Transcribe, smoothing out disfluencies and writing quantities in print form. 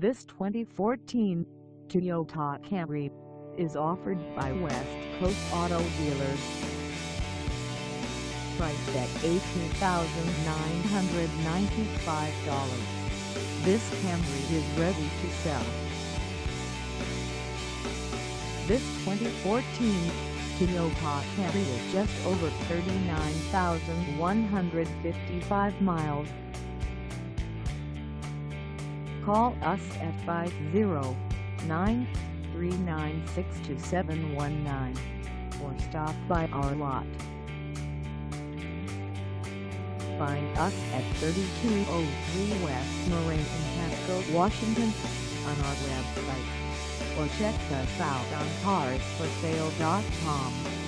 This 2014 Toyota Camry is offered by West Coast Auto Dealers. Priced at $18,995, this Camry is ready to sell. This 2014 Toyota Camry is just over 39,155 miles. Call us at 509-396-2719 or stop by our lot. Find us at 3203 West Marie Pasco, Washington on our website, or check us out on carsforsale.com.